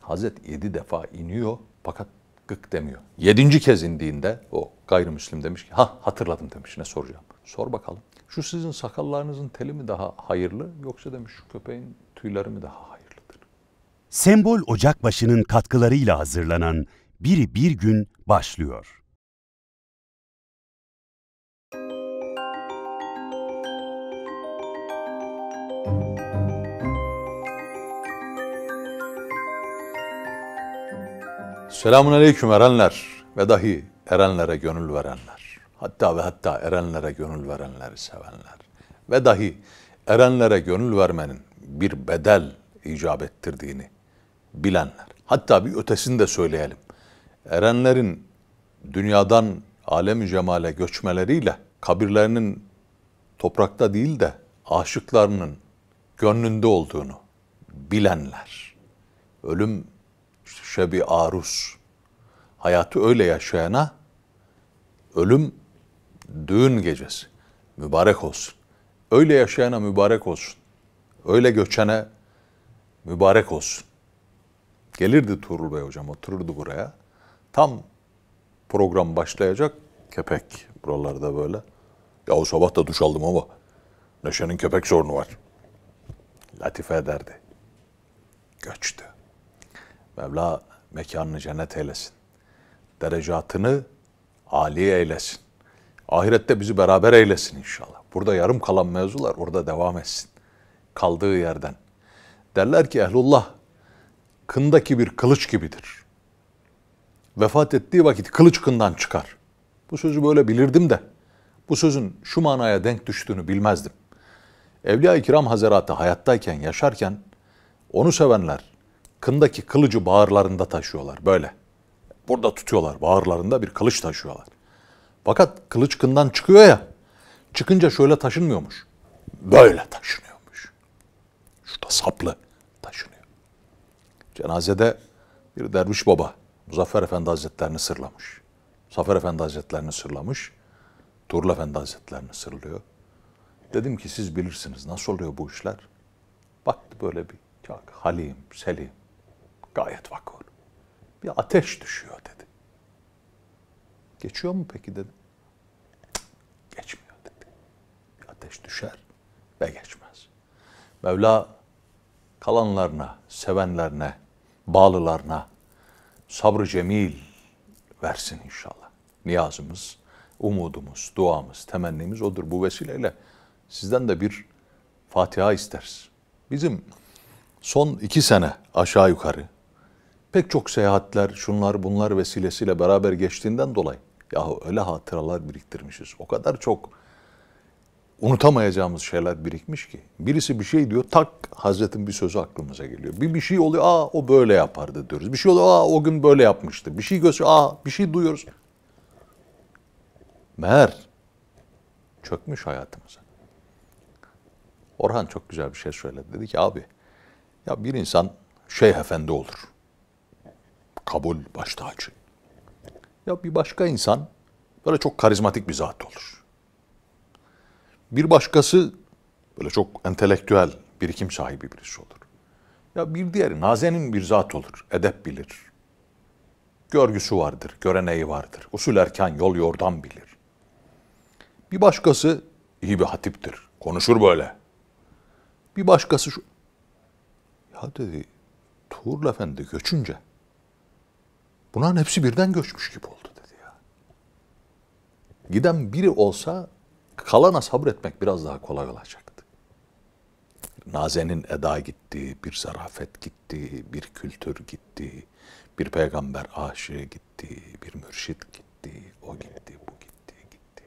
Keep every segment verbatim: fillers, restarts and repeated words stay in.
Hazret yedi defa iniyor fakat gık demiyor. Yedinci kez indiğinde o gayrimüslim demiş ki ha hatırladım demiş, ne soracağım. Sor bakalım. Şu sizin sakallarınızın teli mi daha hayırlı yoksa demiş şu köpeğin tüyleri mi daha hayırlıdır? Sembol Ocakbaşı'nın katkılarıyla hazırlanan Biri Bir Gün başlıyor. Selamun aleyküm erenler ve dahi erenlere gönül verenler. Hatta ve hatta erenlere gönül verenleri sevenler. Ve dahi erenlere gönül vermenin bir bedel icap ettirdiğini bilenler. Hatta bir ötesini de söyleyelim. Erenlerin dünyadan alem-i cemale göçmeleriyle kabirlerinin toprakta değil de aşıklarının gönlünde olduğunu bilenler. Ölüm şebi aruz, hayatı öyle yaşayana ölüm düğün gecesi mübarek olsun. Öyle yaşayana mübarek olsun. Öyle göçene mübarek olsun. Gelirdi Tuğrul Bey hocam, otururdu buraya. Tam program başlayacak, kepek buralarda böyle. Ya o sabah da duş aldım ama Neşe'nin kepek sorunu var. Latife ederdi. Göçtü. Mevla mekanını cennet eylesin. Derecatını âli eylesin. Ahirette bizi beraber eylesin inşallah. Burada yarım kalan mevzular orada devam etsin. Kaldığı yerden. Derler ki ehlullah kındaki bir kılıç gibidir. Vefat ettiği vakit kılıç kından çıkar. Bu sözü böyle bilirdim de bu sözün şu manaya denk düştüğünü bilmezdim. Evliya-i Kiram Hazretleri hayattayken, yaşarken onu sevenler kındaki kılıcı bağırlarında taşıyorlar böyle. Burada tutuyorlar, bağırlarında bir kılıç taşıyorlar. Fakat kılıç kından çıkıyor ya, çıkınca şöyle taşınmıyormuş. Böyle taşınıyormuş. Şurada saplı taşınıyor. Cenazede bir derviş baba Muzaffer Efendi Hazretlerini sırlamış. Muzaffer Efendi Hazretlerini sırlamış. Tuğrul Efendi Hazretlerini sırlıyor. Dedim ki siz bilirsiniz nasıl oluyor bu işler. Baktı böyle bir çok halim, selim, gayet vakur. Bir ateş düşüyor dedi. Geçiyor mu peki dedim. Cık, geçmiyor dedi. Bir ateş düşer ve geçmez. Mevla kalanlarına, sevenlerine, bağlılarına sabrı cemil versin inşallah. Niyazımız, umudumuz, duamız, temennimiz odur. Bu vesileyle sizden de bir Fatiha isteriz. Bizim son iki sene aşağı yukarı pek çok seyahatler, şunlar bunlar vesilesiyle beraber geçtiğinden dolayı yahu öyle hatıralar biriktirmişiz. O kadar çok unutamayacağımız şeyler birikmiş ki. Birisi bir şey diyor, tak Hazretin bir sözü aklımıza geliyor. Bir bir şey oluyor, aa o böyle yapardı diyoruz. Bir şey oluyor, aa o gün böyle yapmıştı. Bir şey gösteriyor, aa bir şey duyuyoruz. Meğer çökmüş hayatımıza. Orhan çok güzel bir şey söyledi. Dedi ki abi, ya bir insan şeyh efendi olur. Kabul baş tacı. Ya bir başka insan böyle çok karizmatik bir zat olur. Bir başkası böyle çok entelektüel, birikim sahibi birisi olur. Ya bir diğeri nazenin bir zat olur. Edep bilir. Görgüsü vardır, göreneği vardır. Usul erkan, yol yordam bilir. Bir başkası iyi bir hatiptir. Konuşur böyle. Bir başkası şu... Ya dedi, Tuğrul Efendi göçünce bunların hepsi birden göçmüş gibi oldu dedi ya. Giden biri olsa kalana sabretmek biraz daha kolay olacaktı. Nazenin eda gitti, bir zarafet gitti, bir kültür gitti, bir peygamber aşığı gitti, bir mürşit gitti, o gitti, bu gitti, gitti.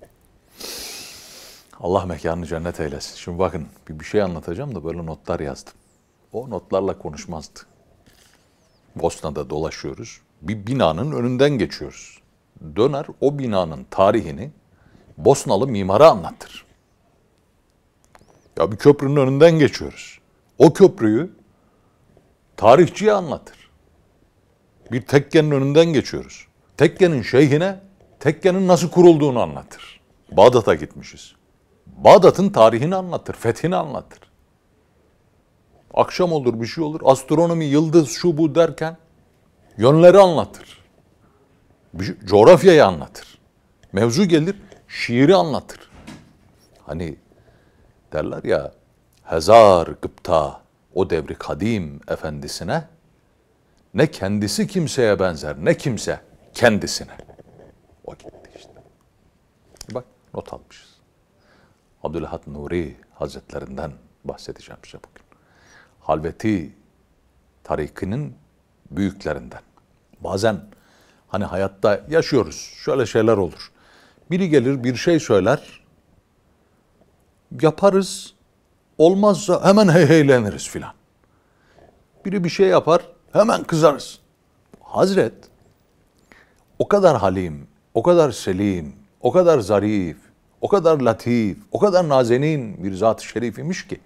Allah mekanını cennet eylesin. Şimdi bakın bir, bir şey anlatacağım da böyle notlar yazdım. O notlarla konuşmazdı. Bosna'da dolaşıyoruz. Bir binanın önünden geçiyoruz. Döner o binanın tarihini Bosnalı mimara anlatır. Ya bir köprünün önünden geçiyoruz. O köprüyü tarihçiye anlatır. Bir tekkenin önünden geçiyoruz. Tekkenin şeyhine tekkenin nasıl kurulduğunu anlatır. Bağdat'a gitmişiz. Bağdat'ın tarihini anlatır, fethini anlatır. Akşam olur, bir şey olur. Astronomi, yıldız, şu bu derken yönleri anlatır. Bir, coğrafyayı anlatır. Mevzu gelir, şiiri anlatır. Hani derler ya, hezar gıpta o devri kadim efendisine, ne kendisi kimseye benzer, ne kimse kendisine. O gitti işte. Bak, not almışız. Abdülahad Nuri Hazretlerinden bahsedeceğim size bugün. Halveti tarikinin büyüklerinden. Bazen hani hayatta yaşıyoruz, şöyle şeyler olur. Biri gelir bir şey söyler, yaparız, olmazsa hemen heyheyleniriz filan. Biri bir şey yapar, hemen kızarız. Hazret o kadar halim, o kadar selim, o kadar zarif, o kadar latif, o kadar nazenin bir zat-ı şerif imiş ki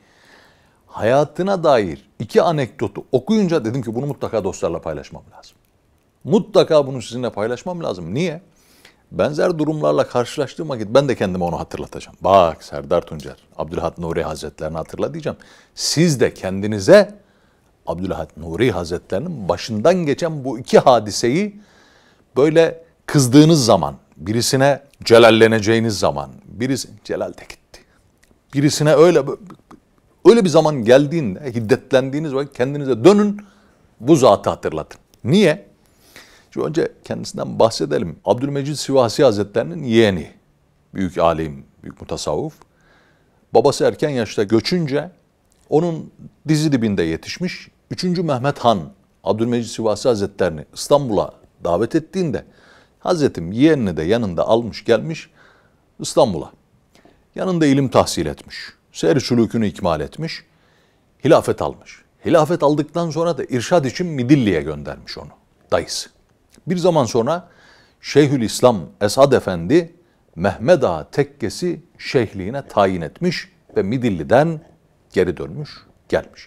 hayatına dair iki anekdotu okuyunca dedim ki bunu mutlaka dostlarla paylaşmam lazım. Mutlaka bunu sizinle paylaşmam lazım. Niye? Benzer durumlarla karşılaştığım vakit ben de kendime onu hatırlatacağım. Bak Serdar Tuncer, Abdülahad Nuri Hazretlerini hatırla diyeceğim. Siz de kendinize Abdülahad Nuri Hazretlerinin başından geçen bu iki hadiseyi böyle kızdığınız zaman, birisine celalleneceğiniz zaman, birisi Celal de gitti. Birisine öyle öyle bir zaman geldiğinde, hiddetlendiğiniz vakit kendinize dönün, bu zatı hatırlatın. Niye? Şimdi önce kendisinden bahsedelim. Abdülmecid Sivasi Hazretlerinin yeğeni, büyük alim, büyük mutasavvuf. Babası erken yaşta göçünce onun dizi dibinde yetişmiş. Üçüncü Mehmet Han, Abdülmecid Sivasi Hazretlerini İstanbul'a davet ettiğinde Hazretim yeğenini de yanında almış gelmiş İstanbul'a. Yanında ilim tahsil etmiş. Seyr-i sülûkünü ikmal etmiş. Hilafet almış. Hilafet aldıktan sonra da irşad için Midilli'ye göndermiş onu, dayısı. Bir zaman sonra Şeyhülislam Esad Efendi Mehmed Ağa tekkesi şeyhliğine tayin etmiş ve Midilli'den geri dönmüş, gelmiş.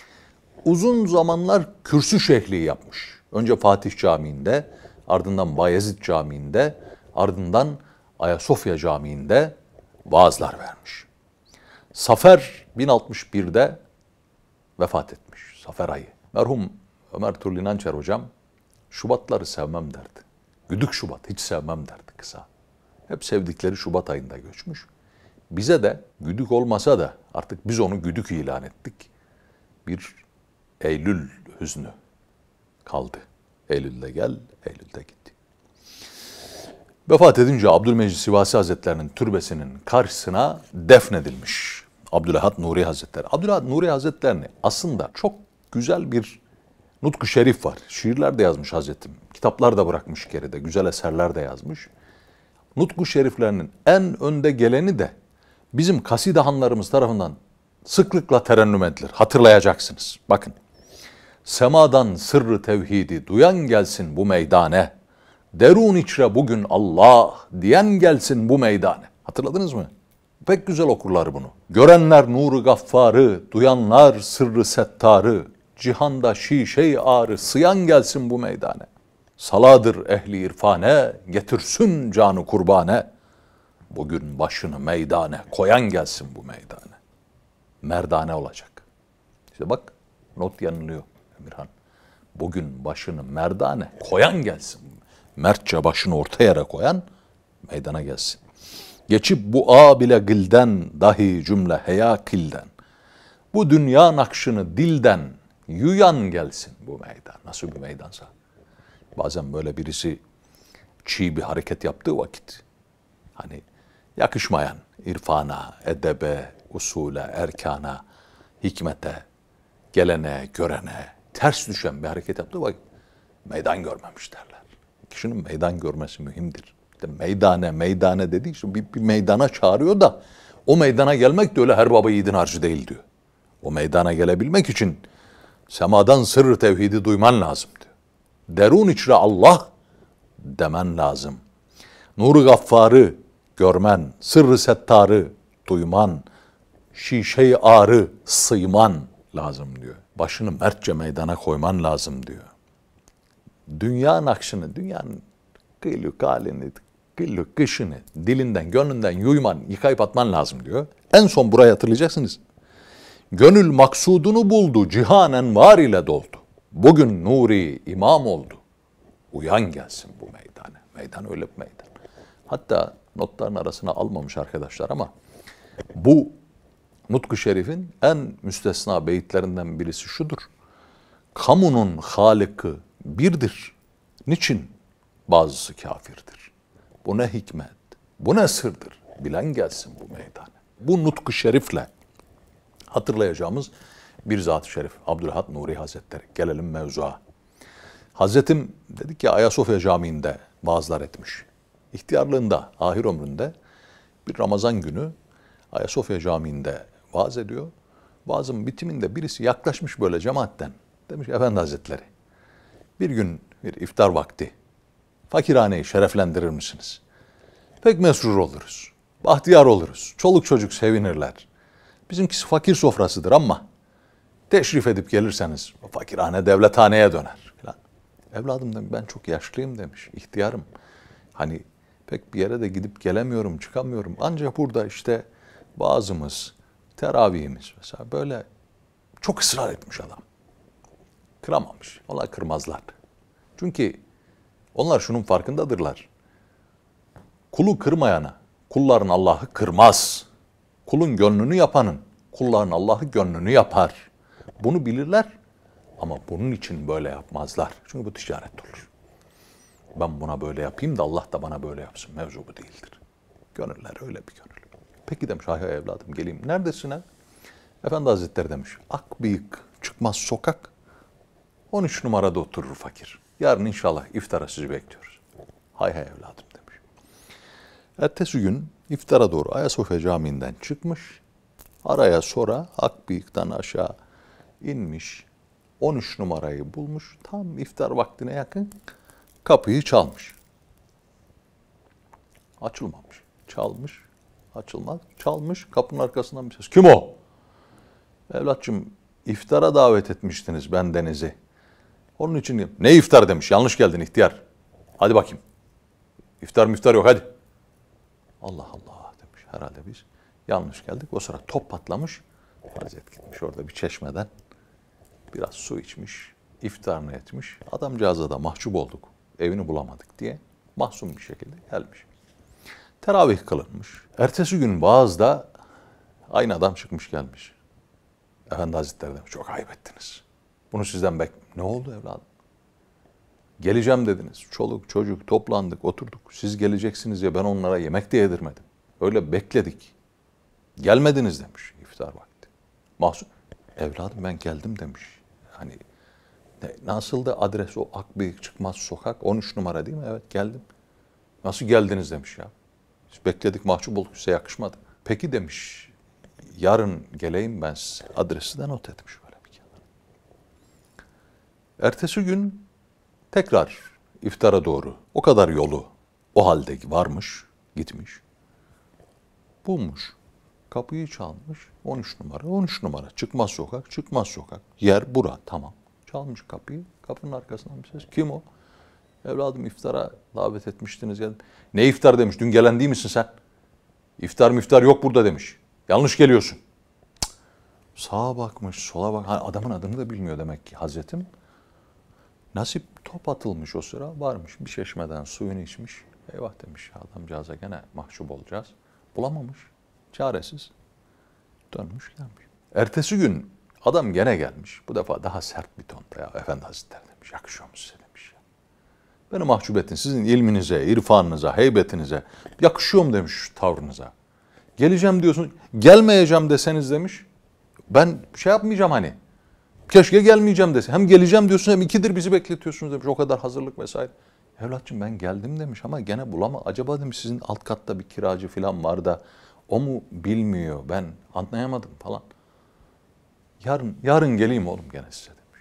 Uzun zamanlar kürsü şeyhliği yapmış. Önce Fatih Camii'nde, ardından Bayezid Camii'nde, ardından Ayasofya Camii'nde vaazlar vermiş. Safer bin altmış bir'de vefat etmiş, Safer ayı. Merhum Ömer Turli Nançer hocam, Şubatları sevmem derdi. Güdük Şubat hiç sevmem derdi kısa. Hep sevdikleri Şubat ayında göçmüş. Bize de güdük olmasa da artık biz onu güdük ilan ettik. Bir Eylül hüznü kaldı. Eylül'de gel, Eylül'de gitti. Vefat edince Abdülmecid Sivasi Hazretlerinin türbesinin karşısına defnedilmiş Abdülahad Nuri Hazretleri. Abdülahad Nuri Hazretlerini aslında çok güzel bir nutku şerif var. Şiirler de yazmış Hazretim. Kitaplar da bırakmış geride. Güzel eserler de yazmış. Nutku şeriflerinin en önde geleni de bizim kasidehanlarımız tarafından sıklıkla terennüm edilir. Hatırlayacaksınız. Bakın. Semadan sırrı tevhidi duyan gelsin bu meydane. Derun içre bugün Allah diyen gelsin bu meydane. Hatırladınız mı? Pek güzel okurlar bunu. Görenler nuru gaffarı, duyanlar sırrı settarı. Cihanda şişe ağrı, sıyan gelsin bu meydane. Saladır ehli irfane, getirsin canı kurbane. Bugün başını meydane, koyan gelsin bu meydane. Merdane olacak. İşte bak, not yanılıyor Emirhan. Bugün başını merdane, koyan gelsin. Mertçe başını orta yere koyan, meydana gelsin. Geçip bu a bile gilden, dahi cümle heya kilden. Bu dünya nakşını dilden, yuyan gelsin bu meydan. Nasıl bir meydansa. Bazen böyle birisi çiğ bir hareket yaptığı vakit, hani yakışmayan irfana, edebe, usule, erkana, hikmete, gelene, görene, ters düşen bir hareket yaptığı vakit meydan görmemiş derler. Kişinin meydan görmesi mühimdir. İşte meydane, meydane dediği için bir, bir meydana çağırıyor da o meydana gelmek de öyle her baba yiğidin harcı değil diyor. O meydana gelebilmek için semadan sırrı tevhidi duyman lazım diyor. Derun içre Allah demen lazım. Nuru gaffarı görmen, sırrı settarı duyman, şişe ağrı sıyman lazım diyor. Başını mertçe meydana koyman lazım diyor. Dünya nakşını, dünyanın kıyluk halini, kıyluk kışını dilinden, gönlünden yuyman, yıkayıp atman lazım diyor. En son burayı hatırlayacaksınız. Gönül maksudunu buldu, cihanen var ile doldu. Bugün nuri imam oldu. Uyan gelsin bu meydana. Meydan öyle bir meydan. Hatta notların arasına almamış arkadaşlar ama bu Nutku Şerif'in en müstesna beyitlerinden birisi şudur. Kamunun halıkı birdir. Niçin bazısı kafirdir? Bu ne hikmet, bu ne sırdır? Bilen gelsin bu meydana. Bu Nutku Şerif'le hatırlayacağımız bir zat-ı şerif. Abdülhat Nuri Hazretleri. Gelelim mevzuya. Hazretim dedik ya Ayasofya Camii'nde vaazlar etmiş. İhtiyarlığında, ahir ömründe bir Ramazan günü Ayasofya Camii'nde vaaz ediyor. Vaazın bitiminde birisi yaklaşmış böyle cemaatten. Demiş Efendi Hazretleri, bir gün bir iftar vakti fakirhaneyi şereflendirir misiniz? Pek mesrur oluruz, bahtiyar oluruz, çoluk çocuk sevinirler. Bizimkisi fakir sofrasıdır ama teşrif edip gelirseniz o fakirhane devlethaneye döner falan. Evladım demiş, ben çok yaşlıyım demiş, ihtiyarım. Hani pek bir yere de gidip gelemiyorum, çıkamıyorum. Ancak burada işte vaazımız, teravihimiz mesela böyle çok ısrar etmiş adam. Kıramamış. Onlar kırmazlar. Çünkü onlar şunun farkındadırlar. Kulu kırmayana kulların Allah'ı kırmaz. Kulun gönlünü yapanın kulların Allah'ı gönlünü yapar. Bunu bilirler ama bunun için böyle yapmazlar. Çünkü bu ticaret olur. Ben buna böyle yapayım da Allah da bana böyle yapsın. Mevzu bu değildir. Gönüller öyle bir gönül. Peki demiş, hay hay evladım geleyim. Neredesin ha? Efendi Hazretleri demiş, Akbıyık çıkmaz sokak, on üç numarada oturur fakir. Yarın inşallah iftara sizi bekliyoruz. Hay hay evladım demiş. Ertesi gün iftara doğru Ayasofya Camii'nden çıkmış. Araya sonra Akbıyık'tan aşağı inmiş. on üç numarayı bulmuş. Tam iftar vaktine yakın kapıyı çalmış. Açılmamış. Çalmış. Açılmaz. Çalmış. Kapının arkasından bir ses. Kim o? Evlatçım, iftara davet etmiştiniz bendenizi. Onun için ne iftar demiş. Yanlış geldin ihtiyar. Hadi bakayım. İftar miftar yok hadi. Allah Allah demiş. Herhalde biz yanlış geldik. O sıra top patlamış. Hazret gitmiş orada bir çeşmeden. Biraz su içmiş. İftarını etmiş. Adamcağıza da mahcup olduk. Evini bulamadık diye mahzun bir şekilde gelmiş. Teravih kılınmış. Ertesi gün vaazda aynı adam çıkmış gelmiş. Efendi Hazretleri demiş, çok ayıp ettiniz. Bunu sizden bek... Ne oldu evladım? Geleceğim dediniz. Çoluk çocuk toplandık, oturduk. Siz geleceksiniz ya ben onlara yemek de yedirmedim. Öyle bekledik. Gelmediniz demiş iftar vakti. Mahzun. Evladım ben geldim demiş. Hani ne, nasıl da adres o Akbıyık çıkmaz sokak on üç numara değil mi? Evet geldim. Nasıl geldiniz demiş ya. Biz bekledik mahcup olduk size yakışmadı. Peki demiş yarın geleyim ben size. Adresi de not etmiş böyle bir kenara. Ertesi gün tekrar iftara doğru o kadar yolu o halde varmış, gitmiş. Bulmuş. Kapıyı çalmış. on üç numara, on üç numara. Çıkmaz sokak, çıkmaz sokak. Yer bura, tamam. Çalmış kapıyı. Kapının arkasından bir ses. Kim o? Evladım iftara davet etmiştiniz. Geldim. Ne iftar demiş. Dün gelen değil misin sen? İftar miftar yok burada demiş. Yanlış geliyorsun. Cık. Sağa bakmış, sola bak. Ha, adamın adını da bilmiyor demek ki Hazretim. Nasip top atılmış o sıra. Varmış bir çeşmeden suyunu içmiş. Eyvah demiş adamcağıza gene mahcup olacağız. Bulamamış. Çaresiz. Dönmüş gelmiş. Ertesi gün adam gene gelmiş. Bu defa daha sert bir tonda. Ya Efendi Hazretleri demiş. Yakışıyor mu size demiş. Beni mahcup ettin. Sizin ilminize, irfanınıza, heybetinize yakışıyor mu demiş tavrınıza. Geleceğim diyorsun. Gelmeyeceğim deseniz demiş. Ben şey yapmayacağım hani. Keşke gelmeyeceğim dese. Hem geleceğim diyorsun hem ikidir bizi bekletiyorsunuz demiş. O kadar hazırlık vesaire. Evlatçım ben geldim demiş ama gene bulama. Acaba demiş sizin alt katta bir kiracı falan var da o mu bilmiyor ben anlayamadım falan. Yarın yarın geleyim oğlum gene size demiş.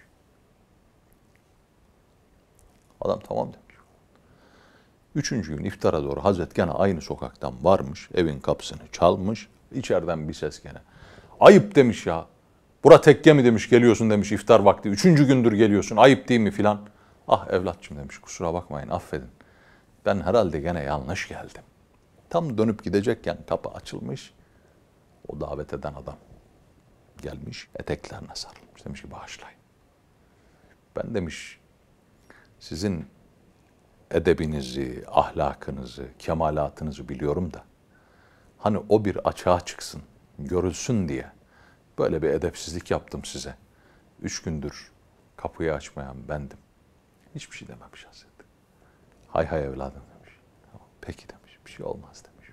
Adam tamam demiş. Üçüncü gün iftara doğru Hazret gene aynı sokaktan varmış. Evin kapısını çalmış. İçeriden bir ses gene. Ayıp demiş ya. Bura tekke mi demiş geliyorsun demiş iftar vakti. Üçüncü gündür geliyorsun ayıp değil mi filan. Ah evlatçım demiş kusura bakmayın affedin. Ben herhalde gene yanlış geldim. Tam dönüp gidecekken kapı açılmış. O davet eden adam. Gelmiş eteklerine sarılmış. Demiş ki bağışlayın. Ben demiş sizin edebinizi, ahlakınızı, kemalatınızı biliyorum da hani o bir açığa çıksın, görülsün diye böyle bir edepsizlik yaptım size. Üç gündür kapıyı açmayan bendim. Hiçbir şey dememiş Hazreti. Hay hay evladım demiş. Peki demiş, bir şey olmaz demiş.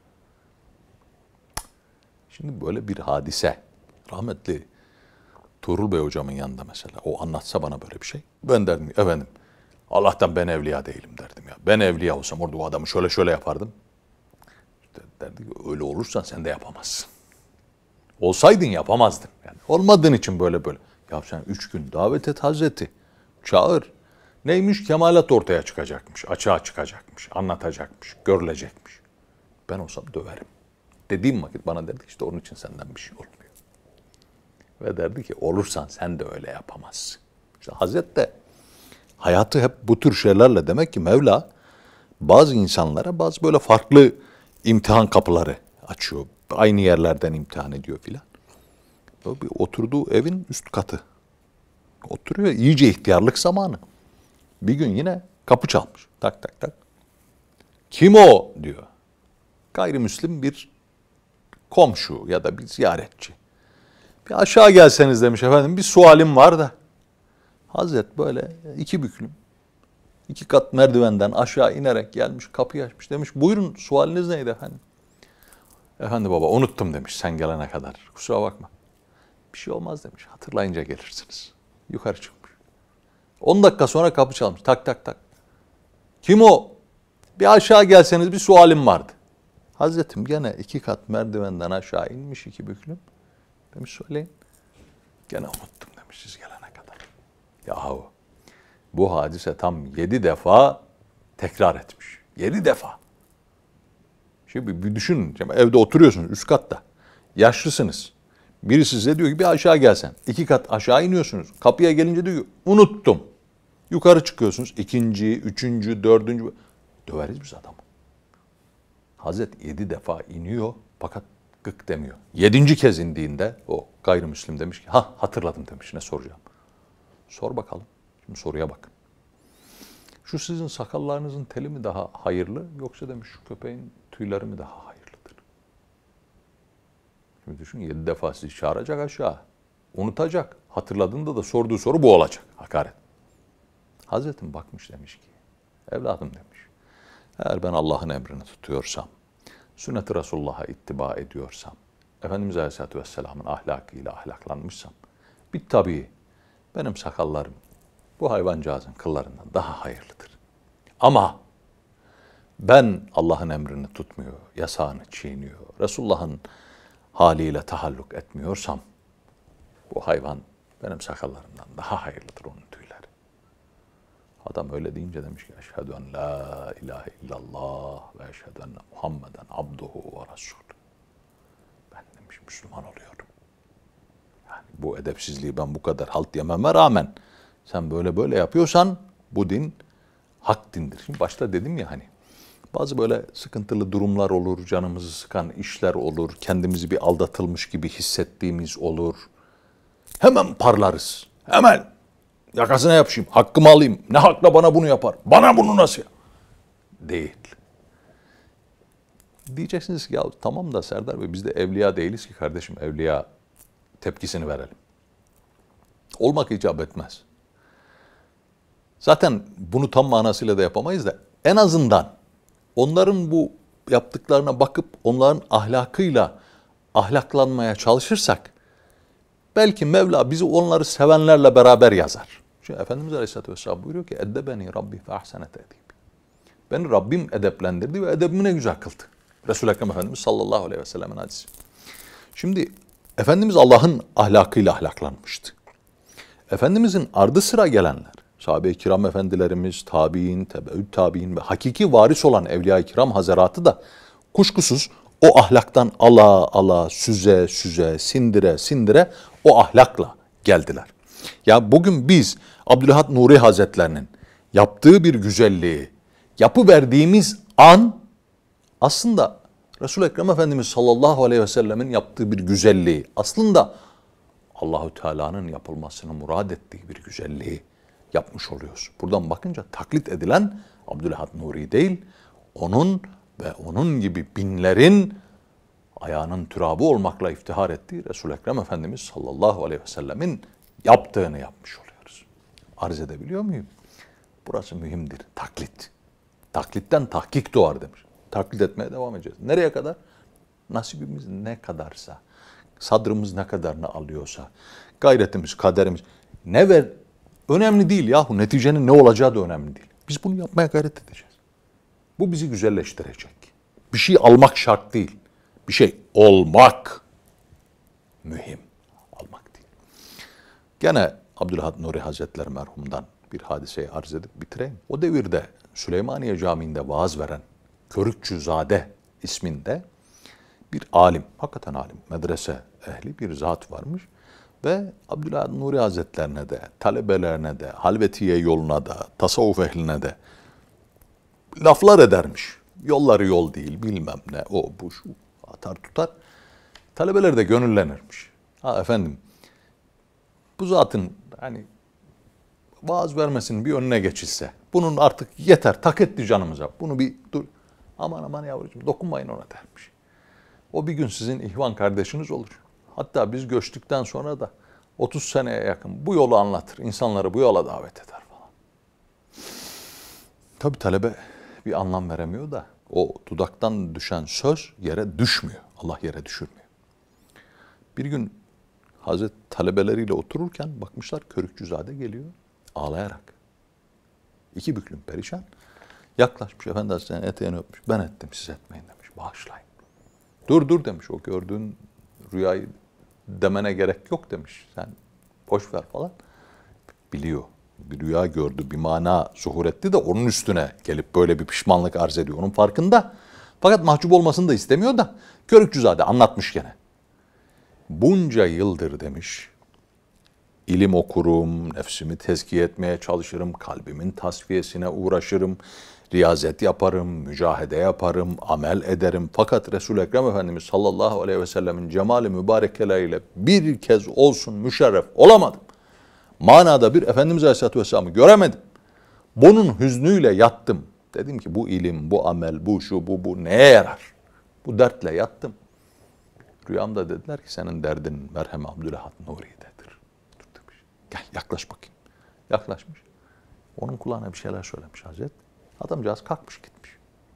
Şimdi böyle bir hadise, rahmetli Tuğrul Bey hocamın yanında mesela, o anlatsa bana böyle bir şey. Ben derdim efendim, Allah'tan ben evliya değilim derdim ya. Ben evliya olsam orada o adamı şöyle şöyle yapardım. İşte derdi ki öyle olursan sen de yapamazsın. Olsaydın yapamazdın. Yani olmadığın için böyle böyle. Ya sen üç gün davet et Hazreti. Çağır. Neymiş? Kemalat ortaya çıkacakmış. Açığa çıkacakmış. Anlatacakmış. Görülecekmiş. Ben olsam döverim. Dediğim vakit bana derdi ki işte onun için senden bir şey olmuyor. Ve derdi ki olursan sen de öyle yapamazsın. İşte Hazret de hayatı hep bu tür şeylerle, demek ki Mevla bazı insanlara bazı böyle farklı imtihan kapıları açıyor. Aynı yerlerden imtihan ediyor filan. Bir oturduğu evin üst katı. Oturuyor, iyice ihtiyarlık zamanı. Bir gün yine kapı çalmış. Tak tak tak. Kim o diyor. Gayrimüslim bir komşu ya da bir ziyaretçi. Bir aşağı gelseniz demiş efendim, bir sualim var da. Hazret böyle iki büklüm, iki kat merdivenden aşağı inerek gelmiş, kapıyı açmış. Demiş buyurun, sualiniz neydi efendim? Efendi baba unuttum demiş sen gelene kadar. Kusura bakma. Bir şey olmaz demiş. Hatırlayınca gelirsiniz. Yukarı çıkmış. on dakika sonra kapı çalmış. Tak tak tak. Kim o? Bir aşağı gelseniz bir sualim vardı. Hazretim gene iki kat merdivenden aşağı inmiş iki büklüm. Demiş söyleyin. Gene unuttum demiş siz gelene kadar. Yahu bu hadise tam yedi defa tekrar etmiş. Yedi defa. Şimdi bir düşünün. Şimdi evde oturuyorsunuz üst katta. Yaşlısınız. Biri size diyor ki bir aşağı gelsen. İki kat aşağı iniyorsunuz. Kapıya gelince diyor ki unuttum. Yukarı çıkıyorsunuz. İkinci, üçüncü, dördüncü. Döveriz biz adamı. Hazret yedi defa iniyor fakat gık demiyor. Yedinci kez indiğinde o gayrimüslim demiş ki ha hatırladım demiş, ne soracağım. Sor bakalım. Şimdi soruya bakın. Şu sizin sakallarınızın teli mi daha hayırlı yoksa demiş şu köpeğin tüyleri mi daha hayırlıdır? Şimdi düşün, yedi defa sizi çağıracak aşağı. Unutacak. Hatırladığında da sorduğu soru bu olacak. Hakaret. Hazretim bakmış demiş ki evladım demiş. Eğer ben Allah'ın emrini tutuyorsam, sünnet-i Resulullah'a ittiba ediyorsam, Efendimiz Aleyhisselatü Vesselam'ın ahlakıyla ahlaklanmışsam, bir tabii benim sakallarım bu hayvancağızın kıllarından daha hayırlıdır. Ama ben Allah'ın emrini tutmuyor, yasağını çiğniyor, Resulullah'ın haliyle tahalluk etmiyorsam, bu hayvan benim sakallarımdan daha hayırlıdır onun tüyleri. Adam öyle deyince demiş ki eşhedü en la ilahe illallah ve eşhedü enne Muhammeden abduhu ve resulü. Ben demiş Müslüman oluyorum. Yani bu edepsizliği ben bu kadar halt yememe rağmen sen böyle böyle yapıyorsan bu din hak dindir. Şimdi başta dedim ya hani bazı böyle sıkıntılı durumlar olur, canımızı sıkan işler olur, kendimizi bir aldatılmış gibi hissettiğimiz olur. Hemen parlarız. Hemen yakasına yapışayım, hakkımı alayım. Ne hakla bana bunu yapar? Bana bunu nasıl yap? Değil. Diyeceksiniz ki ya tamam da Serdar Bey biz de evliya değiliz ki kardeşim, evliya tepkisini verelim. Olmak icap etmez. Zaten bunu tam manasıyla da yapamayız da en azından onların bu yaptıklarına bakıp onların ahlakıyla ahlaklanmaya çalışırsak belki Mevla bizi onları sevenlerle beraber yazar. Şimdi Efendimiz Aleyhisselatü Vesselam buyuruyor ki eddebeni Rabbi fe ahsenet edib. Beni Rabbim edeplendirdi ve edebimi ne güzel kıldı. Resul-i Ekrem Efendimiz sallallahu aleyhi ve sellem'in hadisi. Şimdi Efendimiz Allah'ın ahlakıyla ahlaklanmıştı. Efendimizin ardı sıra gelenler, sahabe-i kiram efendilerimiz, tabi'in, tebeüt tabi'in ve hakiki varis olan evliya-i kiram hazaratı da kuşkusuz o ahlaktan ala ala, süze süze, sindire sindire o ahlakla geldiler. Ya bugün biz Abdülhad Nuri Hazretlerinin yaptığı bir güzelliği yapıverdiğimiz an aslında Resul-i Ekrem Efendimiz sallallahu aleyhi ve sellemin yaptığı bir güzelliği aslında Allahu Teala'nın yapılmasını murad ettiği bir güzelliği yapmış oluyoruz. Buradan bakınca taklit edilen Abdülahad Nuri değil, onun ve onun gibi binlerin ayağının türabı olmakla iftihar ettiği Resul-i Ekrem Efendimiz sallallahu aleyhi ve sellemin yaptığını yapmış oluyoruz. Arz edebiliyor muyum? Burası mühimdir. Taklit. Taklitten tahkik doğar demiş. Taklit etmeye devam edeceğiz. Nereye kadar? Nasibimiz ne kadarsa, sadrımız ne kadarını alıyorsa, gayretimiz, kaderimiz ne ver? Önemli değil yahu. Neticenin ne olacağı da önemli değil. Biz bunu yapmaya gayret edeceğiz. Bu bizi güzelleştirecek. Bir şey almak şart değil. Bir şey olmak mühim. Almak değil. Gene Abdülahad Nuri Hazretleri merhumdan bir hadiseyi arz edip bitireyim. O devirde Süleymaniye Camii'nde vaaz veren Körükçüzade isminde bir alim, hakikaten alim, medrese ehli bir zat varmış. Ve Abdülahad Nuri Hazretlerine de, talebelerine de, halvetiye yoluna da, tasavvuf ehline de laflar edermiş. Yolları yol değil, bilmem ne, o bu şu, atar tutar. Talebeler de gönüllenirmiş. Ha efendim, bu zatın hani vaaz vermesinin bir önüne geçilse, bunun artık yeter, tak etti canımıza, bunu bir dur, aman aman yavrucuğum dokunmayın ona dermiş. O bir gün sizin ihvan kardeşiniz olur. Hatta biz göçtükten sonra da otuz seneye yakın bu yolu anlatır, insanları bu yola davet eder falan. Tabii talebe bir anlam veremiyor da o dudaktan düşen söz yere düşmüyor. Allah yere düşürmüyor. Bir gün Hazreti talebeleriyle otururken bakmışlar Körükçüzade geliyor ağlayarak. İki büklüm perişan. Yaklaşmış, Efendi Hazretleri'nin eteğini öpmüş. Ben ettim, siz etmeyin demiş. Bağışlayın. Dur dur demiş, o gördüğün rüyayı demene gerek yok demiş. Sen boş ver falan. Biliyor. Bir rüya gördü, bir mana zuhur etti de onun üstüne gelip böyle bir pişmanlık arz ediyor. Onun farkında. Fakat mahcup olmasını da istemiyor da Körükçüzade anlatmış gene. Bunca yıldır demiş, ilim okurum, nefsimi tezkiye etmeye çalışırım, kalbimin tasfiyesine uğraşırım, riyazet yaparım, mücahede yaparım, amel ederim. Fakat Resul-i Ekrem Efendimiz sallallahu aleyhi ve sellemin cemali mübarekeleriyle bir kez olsun müşerref olamadım. Manada bir Efendimiz Aleyhisselatü Vesselam'ı göremedim. Bunun hüznüyle yattım. Dedim ki bu ilim, bu amel, bu şu, bu, bu neye yarar? Bu dertle yattım. Rüyamda dediler ki senin derdin merhem Abdülahad Nuri'dedir. Dur demiş. Gel yaklaş bakayım. Yaklaşmış. Onun kulağına bir şeyler söylemiş Hazret. Adamcağız kalkmış gitmiş.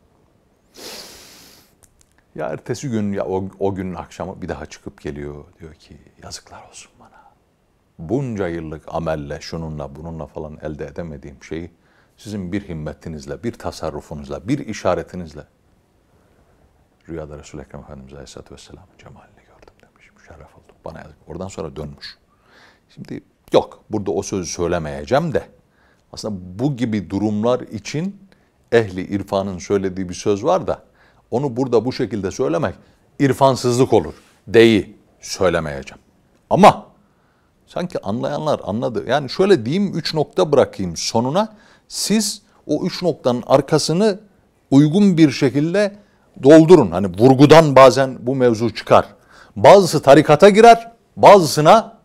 Ya ertesi gün ya o, o günün akşamı bir daha çıkıp geliyor. Diyor ki yazıklar olsun bana. Bunca yıllık amelle, şununla, bununla falan elde edemediğim şeyi sizin bir himmetinizle, bir tasarrufunuzla, bir işaretinizle rüyada Resul-i Ekrem Efendimiz Aleyhisselatü Vesselam'ın cemalini gördüm demiş. Müşerref oldum. Bana yazık. Oradan sonra dönmüş. Şimdi yok. Burada o sözü söylemeyeceğim de aslında bu gibi durumlar için ehli irfanın söylediği bir söz var da onu burada bu şekilde söylemek irfansızlık olur. Deyi söylemeyeceğim. Ama sanki anlayanlar anladı. Yani şöyle diyeyim, üç nokta bırakayım sonuna. Siz o üç noktanın arkasını uygun bir şekilde doldurun. Hani vurgudan bazen bu mevzu çıkar. Bazısı tarikata girer, bazısına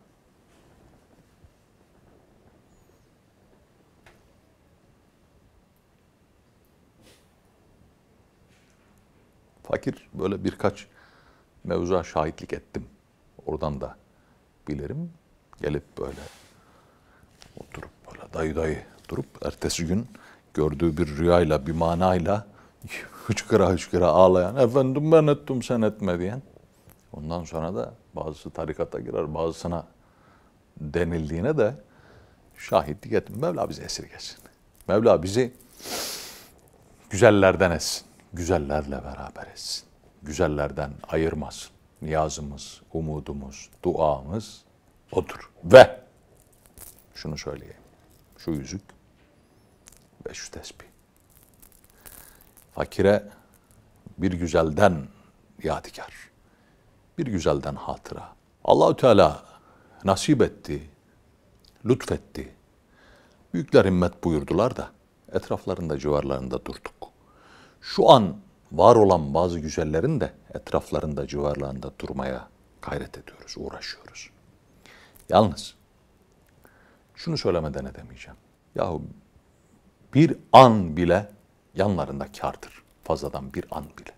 fakir böyle birkaç mevzuya şahitlik ettim. Oradan da bilirim. Gelip böyle oturup böyle dayı dayı durup ertesi gün gördüğü bir rüyayla, bir manayla hıçkıra hıçkıra ağlayan, efendim ben ettim sen etme diyen. Ondan sonra da bazısı tarikata girer, bazısına denildiğine de şahitlik ettim. Mevla bizi esirgesin. Mevla bizi güzellerden etsin. Güzellerle beraber etsin. Güzellerden ayırmasın. Niyazımız, umudumuz, duamız odur. Ve şunu söyleyeyim. Şu yüzük ve şu tesbih. Fakire bir güzelden yadigar. Bir güzelden hatıra. Allah-u Teala nasip etti, lütfetti. Büyükler himmet buyurdular da etraflarında, civarlarında durduk. Şu an var olan bazı güzellerin de etraflarında, civarlarında durmaya gayret ediyoruz, uğraşıyoruz. Yalnız şunu söylemeden edemeyeceğim. Yahu bir an bile yanlarında kârdır. Fazladan bir an bile.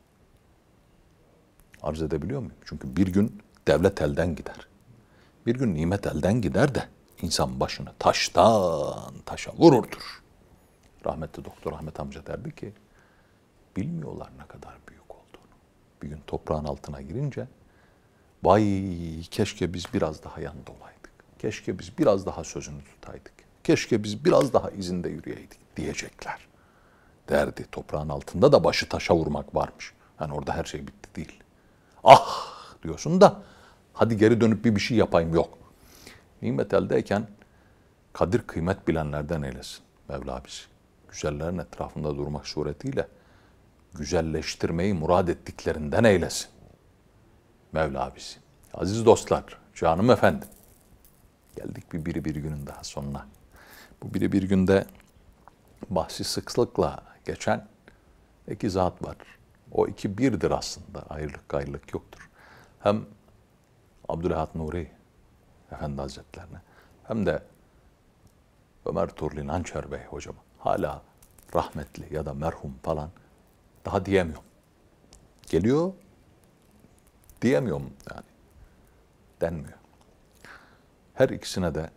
Arz edebiliyor muyum? Çünkü bir gün devlet elden gider. Bir gün nimet elden gider de insan başını taştan taşa vururdur. Rahmetli Doktor Ahmet amca derdi ki, bilmiyorlar ne kadar büyük olduğunu. Bir gün toprağın altına girince, vay keşke biz biraz daha yanında olaydık. Keşke biz biraz daha sözünü tutaydık. Keşke biz biraz daha izinde yürüyeydik diyecekler. Derdi, toprağın altında da başı taşa vurmak varmış. Yani orada her şey bitti değil. Ah diyorsun da hadi geri dönüp bir bir şey yapayım yok. Nimet eldeyken kadir kıymet bilenlerden eylesin Mevla bizi. Güzellerin etrafında durmak suretiyle güzelleştirmeyi murad ettiklerinden eylesin Mevla bizi. Aziz dostlar, canım efendim. Geldik bir biri bir günün daha sonuna. Bu biri bir günde bahsi sıklıkla geçen iki zat var. O iki birdir aslında. Ayrılık gayrılık yoktur. Hem Abdülahad Nuri Efendi Hazretlerine hem de Ömer Turli Nançer Bey hocam hala rahmetli ya da merhum falan daha diyemiyorum. Geliyor diyemiyorum yani. Denmiyor. Her ikisine de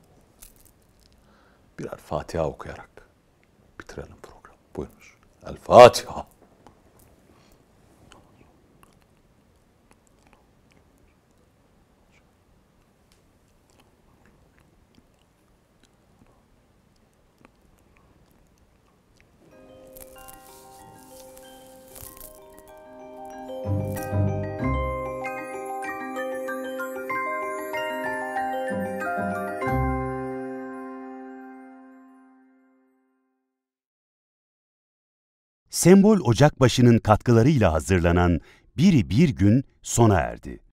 birer Fatiha okuyarak bitirelim programı. Buyurunuz. El Fatiha. Sembol Ocakbaşı'nın katkılarıyla hazırlanan Biri Bir Gün sona erdi.